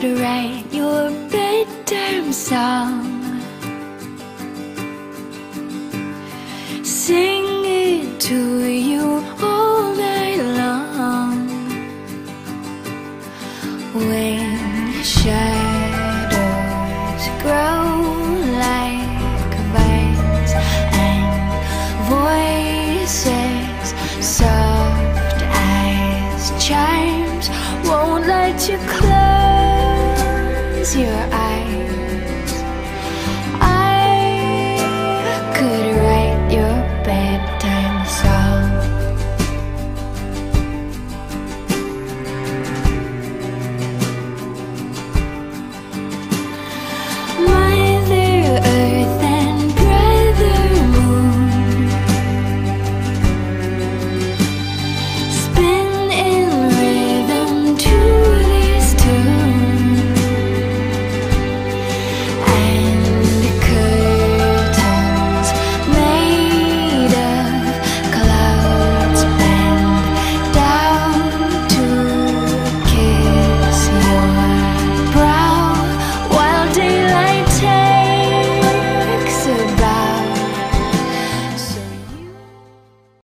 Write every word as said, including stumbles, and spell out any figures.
to write your bedtime song. Sing it to you all night long. When shadows grow like vines and voices soft as chimes won't let you close